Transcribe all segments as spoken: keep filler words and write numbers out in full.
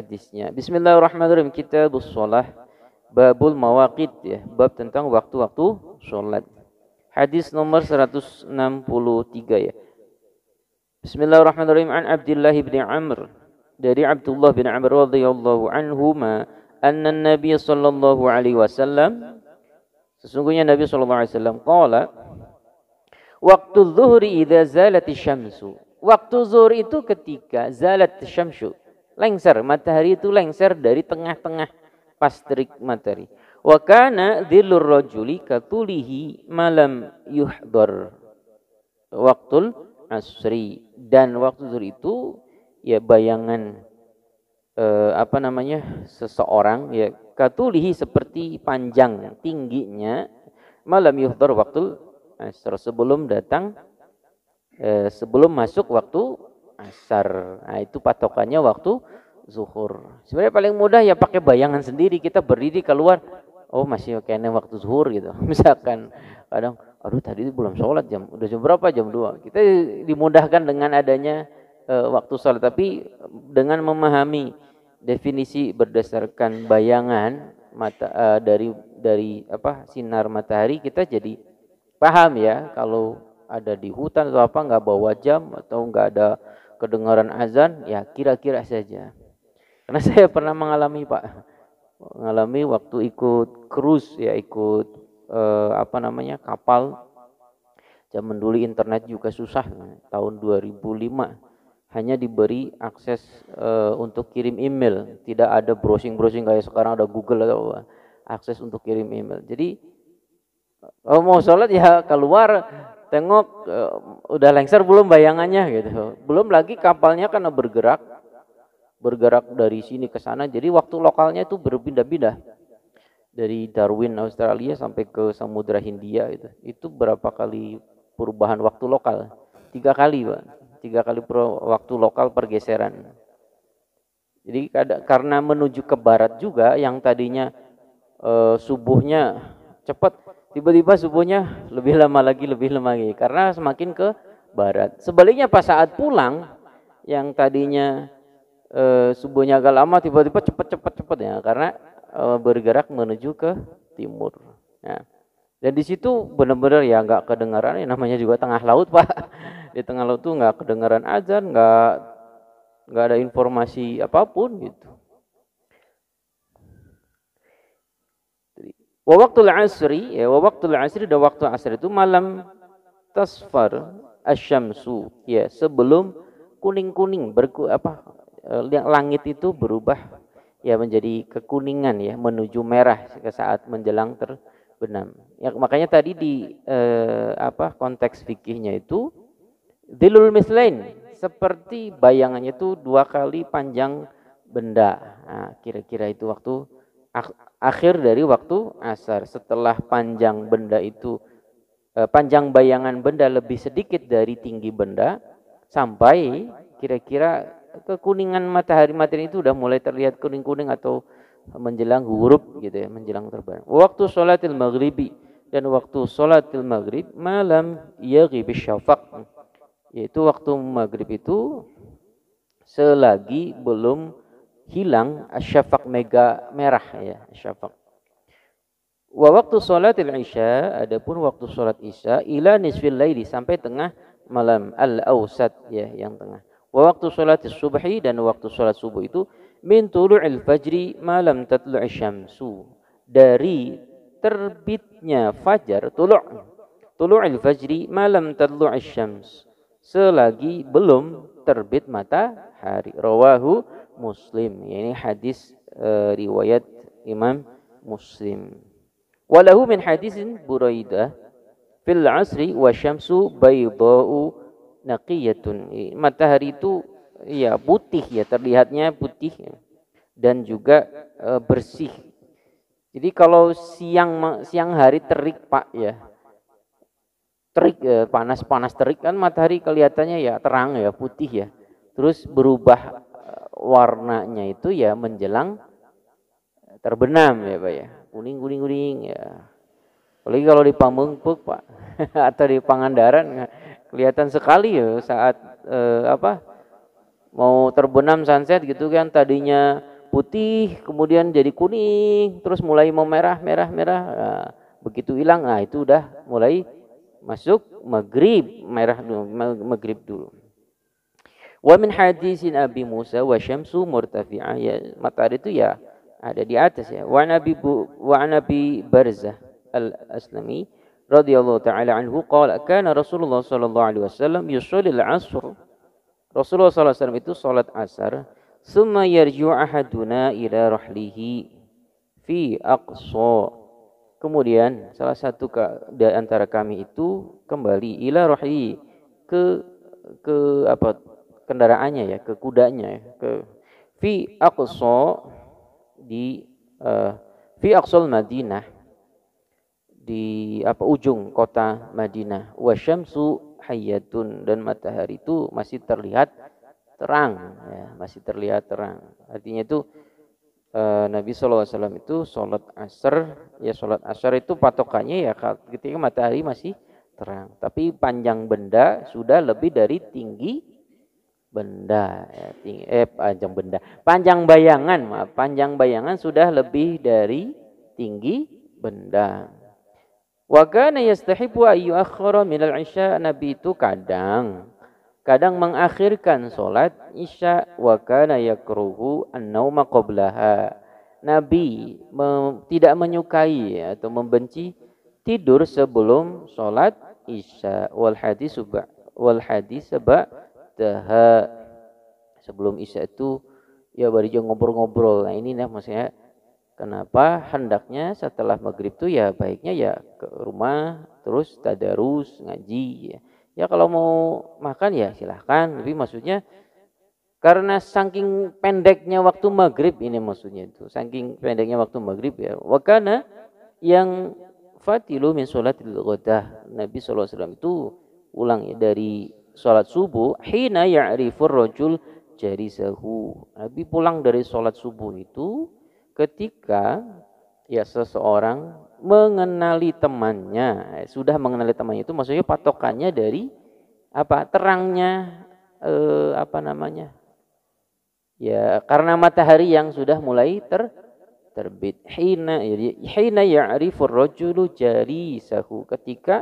hadisnya. Bismillahirrahmanirrahim. Kitabus shalah, babul mawaqit ya, bab tentang waktu-waktu salat. Hadis nomor seratus enam puluh tiga ya. Bismillahirrahmanirrahim. An Abdullah bin Amr, dari Abdullah bin Amr radhiyallahu anhuma, anna Nabi sallallahu alaihi wasallam, sesungguhnya Nabi sallallahu alaihi wasallam qala, waktu zuhri idza zalati syamsu. Waktu zuhur itu ketika zalat syamsu, lengser, matahari itu lengser dari tengah-tengah pas terik matahari. Wa kana dhillur rajuli katulihi malam yuhdar. Waktul asri, dan waktu zuhur itu ya bayangan eh, apa namanya seseorang ya, katulihi seperti panjang tingginya, malam yuhdar waktul asr, sebelum datang eh, sebelum masuk waktu asar. Nah, itu patokannya waktu zuhur. Sebenarnya paling mudah ya pakai bayangan sendiri, kita berdiri keluar, oh masih kayaknya waktu zuhur gitu. Misalkan kadang, aduh tadi belum sholat, jam udah jam berapa, jam dua. Kita dimudahkan dengan adanya eh, waktu sholat, tapi dengan memahami definisi berdasarkan bayangan mata eh, dari dari apa sinar matahari, kita jadi paham ya, kalau ada di hutan atau apa nggak bawa jam atau nggak ada kedengaran azan ya, kira-kira saja. Karena saya pernah mengalami Pak, mengalami waktu ikut cruise ya, ikut eh, apa namanya kapal. Zaman dulu internet juga susah, tahun dua ribu lima hanya diberi akses eh, untuk kirim email, tidak ada browsing-browsing kayak sekarang ada Google atau apa. Akses untuk kirim email. Jadi oh, mau sholat ya keluar tengok uh, udah lengser belum bayangannya gitu. Belum lagi kapalnya karena bergerak bergerak dari sini ke sana, jadi waktu lokalnya itu berpindah-pindah dari Darwin Australia sampai ke Samudra Hindia itu. Itu berapa kali perubahan waktu lokal? Tiga kali Pak. Tiga kali waktu lokal pergeseran. Jadi karena menuju ke barat juga, yang tadinya uh, subuhnya cepat, tiba-tiba subuhnya lebih lama lagi, lebih lama lagi, karena semakin ke barat. Sebaliknya pas saat pulang, yang tadinya e, subuhnya agak lama, tiba-tiba cepat-cepat-cepat ya, karena e, bergerak menuju ke timur. Ya. Dan di situ benar-benar ya nggak kedengaran, ya namanya juga tengah laut Pak. Di tengah laut tuh nggak kedengaran azan, nggak nggak ada informasi apapun gitu. Wa waktul asri ya, wa waktul asri, dan waktu asr itu malam tasfar asyamsu ya, sebelum kuning-kuning berku apa langit itu berubah ya menjadi kekuningan ya, menuju merah ke saat menjelang terbenam. Ya makanya tadi di eh, apa konteks fikihnya itu dhilul mislain, seperti bayangannya itu dua kali panjang benda. Nah, kira-kira itu waktu akhir dari waktu asar. Setelah panjang benda itu eh, panjang bayangan benda lebih sedikit dari tinggi benda, sampai kira-kira kekuningan matahari matahari itu udah mulai terlihat kuning-kuning atau menjelang huruf gitu ya, menjelang terbenam. Waktu sholatil maghribi, dan waktu sholatil maghrib malam yaghib syafaq, yaitu waktu maghrib itu selagi belum hilang asyafaq mega merah ya, asyafaq. Wa waktu sholatil isya, adapun waktu sholat isya ila nisfil laili, sampai tengah malam, al-awsat ya, yang tengah. Wa waktu sholatis subhi, dan waktu sholat subuh itu min tulu'il fajri malam tatlu'i syamsu, dari terbitnya fajar, tulu' tulu'il fajri malam tatlu'i syams, selagi belum terbit matahari. Rawahu Muslim, ini hadis uh, riwayat Imam Muslim. Walahu min hadisin Buraidah fil asri wa syamsu baydau naqiyatun. Matahari itu ya putih ya, terlihatnya putih ya, dan juga uh, bersih. Jadi kalau siang siang hari terik Pak ya, terik ya, panas-panas terik kan, matahari kelihatannya ya terang ya, putih ya. Terus berubah warnanya itu ya menjelang terbenam ya Pak ya, kuning kuning kuning ya. Apalagi kalau di Pamengpeuk Pak atau di Pangandaran kelihatan sekali ya saat eh, apa mau terbenam sunset gitu kan, tadinya putih, kemudian jadi kuning, terus mulai memerah, merah, merah. Nah, begitu hilang, nah itu udah mulai masuk maghrib, merah dulu, maghrib dulu. Wa min hadisin Abi Musa wa syamsu murtafi'ah, ya matahari itu ya ada di atas ya. Wa Nabi wa Nabi Barzah al-Aslami radhiyallahu taala anhu qala kana Rasulullah sallallahu alaihi wasallam yusalli al-'asr. Rasulullah sallallahu alaihi wasallam itu salat asar, summa yarji'u ahaduna ila rahlihi fi aqsa. Kemudian salah satu di antara kami itu kembali ila rahli ke ke apa kendaraannya ya, ke kudanya ya, ke fi aqsa di uh, fi aqsal Madinah, di apa ujung kota Madinah. Wa syamsu hayyatun, dan matahari itu masih terlihat terang ya, masih terlihat terang. Artinya itu uh, Nabi sallallahu alaihi wasallam itu salat asar, ya salat asar itu patokannya ya ketika matahari masih terang, tapi panjang benda sudah lebih dari tinggi benda ya, tinggi, eh panjang benda panjang bayangan maaf panjang bayangan sudah lebih dari tinggi benda. Wa kana yastahibu ay yuakhkhara min al-isya, Nabi itu kadang kadang mengakhirkan salat isya. Wa kana yakruhu an-nauma qablaha, Nabi me, tidak menyukai atau membenci tidur sebelum salat isya. Wal hadis ba wal hadis ba daha, sebelum isya itu ya baru ngobrol-ngobrol. Nah ini nah maksudnya kenapa hendaknya setelah maghrib itu ya baiknya ya ke rumah terus tadarus ngaji ya. Ya kalau mau makan ya silahkan, tapi maksudnya karena saking pendeknya waktu maghrib ini, maksudnya itu saking pendeknya waktu maghrib ya. Wakana yang fatilu min sholatil ghadah, Nabi sallallahu alaihi wasallam itu ulang ya dari sholat subuh, hina ya'rifur rajul jarisahu. Nabi pulang dari sholat subuh itu ketika ya seseorang mengenali temannya, sudah mengenali temannya itu maksudnya patokannya dari apa terangnya eh, apa namanya ya karena matahari yang sudah mulai ter terbit. Hina hina ya'rifur rajulu jarisahu, ketika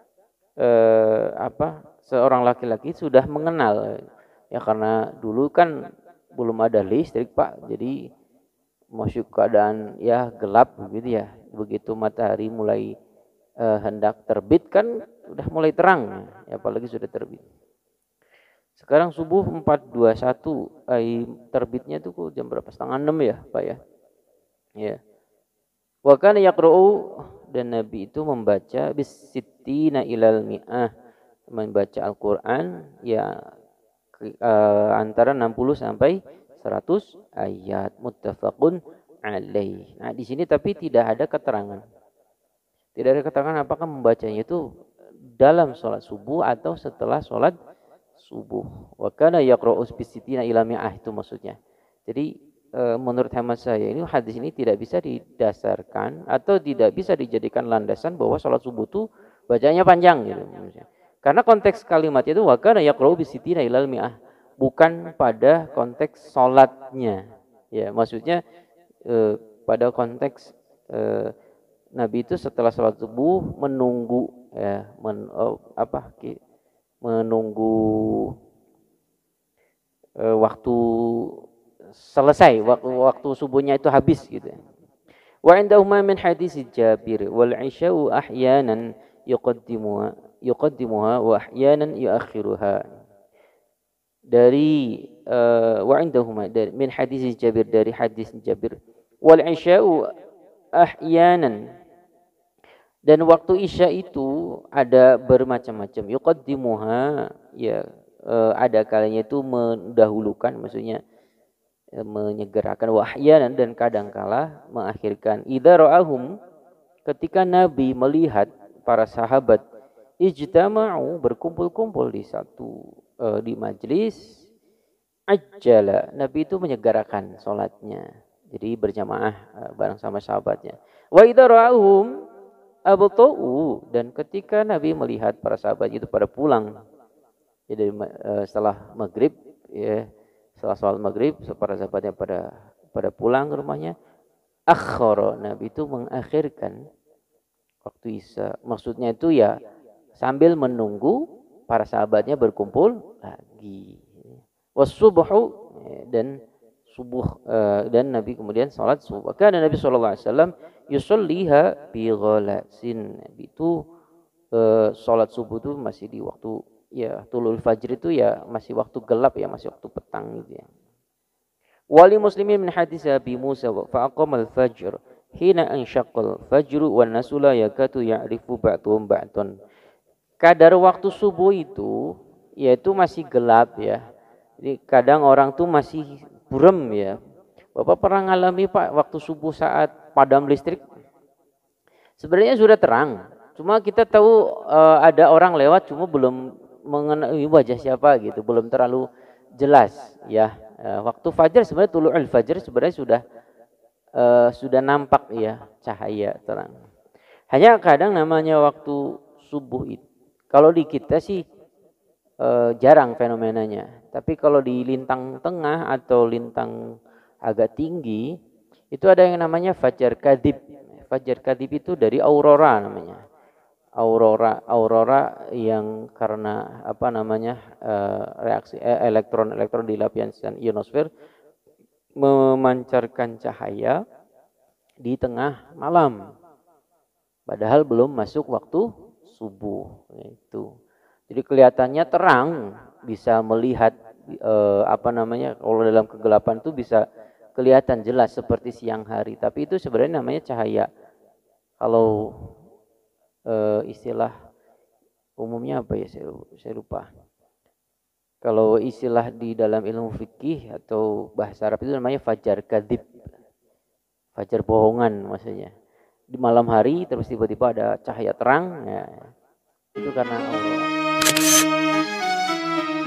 eh, apa seorang laki-laki sudah mengenal ya, karena dulu kan belum ada listrik Pak, jadi masuk keadaan ya gelap begitu ya. Begitu matahari mulai eh, hendak terbit kan udah mulai terang ya, apalagi sudah terbit. Sekarang subuh empat dua puluh satu, eh, terbitnya itu jam berapa? Setengah enam ya Pak ya. Ya. Wa kana yaqra'u, dan Nabi itu membaca bisittina ilal mi'ah, membaca Al-Qur'an ya uh, antara enam puluh sampai seratus ayat, muttafaqun alaih. Nah, di sini tapi tidak ada keterangan. Tidak ada keterangan apakah membacanya itu dalam sholat subuh atau setelah sholat subuh. Wa kana yaqra'u bisittina ilal mi'ah, itu maksudnya. Jadi menurut hemat saya ini hadis ini tidak bisa didasarkan atau tidak bisa dijadikan landasan bahwa sholat subuh itu bacanya panjang gitu. Karena konteks kalimat itu wa kana yaqra'u bisittina ilal mi'ah, bukan pada konteks sholatnya. Ya, maksudnya eh, pada konteks eh, Nabi itu setelah sholat subuh menunggu ya men, oh, apa menunggu eh, waktu selesai, waktu, waktu subuhnya itu habis gitu. Wa indahuma min hadis Jabir wal isya'u ahyanan yuqaddimuha yuqaddimuha wa ahyanan yuakhiruha. Dari uh, wa indahuma dari min hadis Jabir, dari hadis Jabir, wal isya'u ahyanan, dan waktu isya itu ada bermacam-macam. Yuqaddimuha ya uh, ada kalanya itu mendahulukan, maksudnya menyegerakan, wahyanan, dan kadangkala mengakhirkan. Idza ra'ahum, ketika Nabi melihat para sahabat ijtama'u berkumpul-kumpul di satu uh, di majlis, ajjala, Nabi itu menyegerakan salatnya. Jadi berjamaah uh, bareng sama sahabatnya. Wa idza ra'ahum abta'u, dan ketika Nabi melihat para sahabat itu pada pulang ya, dari uh, setelah maghrib ya, setelah sholat maghrib para sahabatnya pada pada pulang ke rumahnya, akhara, Nabi itu mengakhirkan waktu Isya. Maksudnya itu ya sambil menunggu para sahabatnya berkumpul lagi. Wasubhu, dan subuh, dan Nabi kemudian salat subuh. Karena Nabi sallallahu alaihi wasallam yusolliha bi ghalasin. Nabi itu uh, salat subuh itu masih di waktu ya tulul fajr, itu ya masih waktu gelap ya, masih waktu petang gitu ya. Wali muslimin min hadis Abi Musa fa aqamal fajr hina ansyaqqal fajru wan nasula yakatu ya'rifu ba'dhum ba'dhan. Kadar waktu subuh itu yaitu masih gelap ya. Jadi kadang orang tuh masih burem ya. Bapak pernah ngalami Pak waktu subuh saat padam listrik? Sebenarnya sudah terang. Cuma kita tahu uh, ada orang lewat, cuma belum mengenai wajah siapa gitu, belum terlalu jelas ya. Uh, waktu fajar sebenarnya tulu'ul fajar sebenarnya sudah uh, sudah nampak ya cahaya terang. Hanya kadang namanya waktu subuh itu, kalau di kita sih uh, jarang fenomenanya. Tapi kalau di lintang tengah atau lintang agak tinggi, itu ada yang namanya fajar kadib. Fajar kadib itu dari aurora namanya. Aurora, aurora yang karena apa namanya uh, reaksi eh, elektron-elektron di lapisan ionosfer memancarkan cahaya di tengah malam. Padahal belum masuk waktu subuh itu. Jadi kelihatannya terang, bisa melihat eh, apa namanya, kalau dalam kegelapan itu bisa kelihatan jelas seperti siang hari, tapi itu sebenarnya namanya cahaya. Kalau eh, istilah umumnya apa ya, saya, saya lupa. Kalau istilah di dalam ilmu fikih atau bahasa Arab itu namanya fajar kadib, fajar bohongan maksudnya. Di malam hari terus tiba-tiba ada cahaya terang, ya, itu karena Allah.